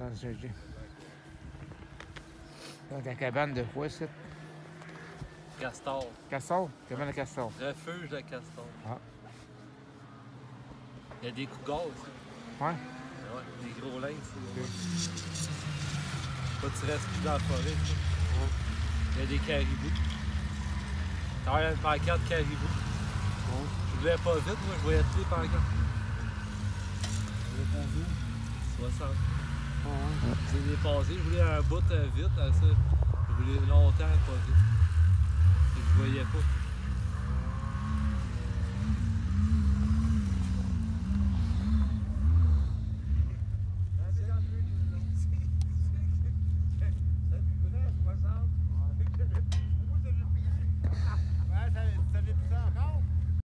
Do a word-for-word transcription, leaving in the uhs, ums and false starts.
dans le G G. Dans ta cabane de quoi, c'est? Castor. Castor? Cabane de castor. Refuge de castor. Ah. Il y a des cougars aussi. Ouais? Ouais, des gros lynx. Okay. Pas tu restes plus dans la forêt. Ouais. Il y a des caribous. T'as une pancarte caribous. Ouais. Je voulais pas vite, moi, je voyais toutes les pancartes. soixante. Oh, ouais. J'ai dépassé, je voulais un bout vite, à ça. Je voulais longtemps pas vite. Je voyais pas.